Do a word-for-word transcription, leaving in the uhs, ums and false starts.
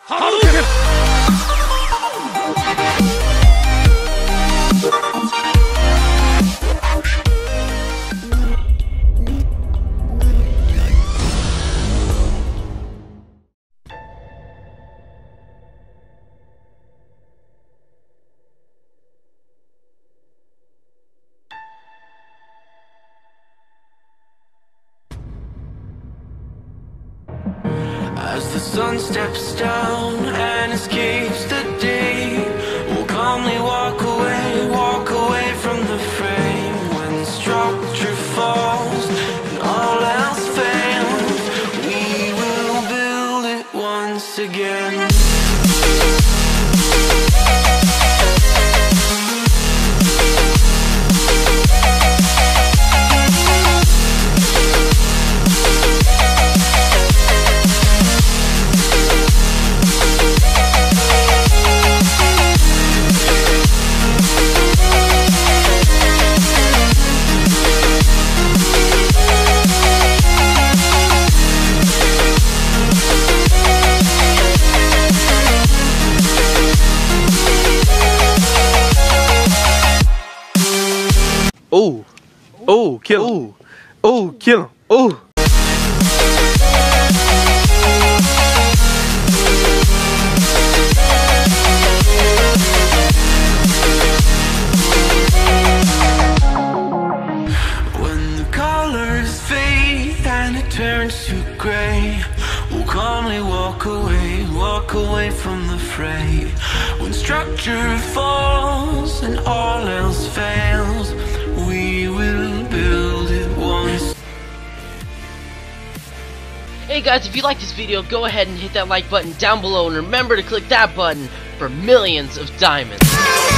As the sun steps down and escapes the day, we'll calmly walk away, walk away from the fray. When structure falls and all else fails, we will build it once again. Oh, oh, kill him. Oh, kill him. Oh. When the colors fade and it turns to gray, we'll calmly walk away, walk away from the fray. When structure falls and all else fails, we will build it once. Hey guys, if you like this video, go ahead and hit that like button down below, and remember to click that button for millions of diamonds.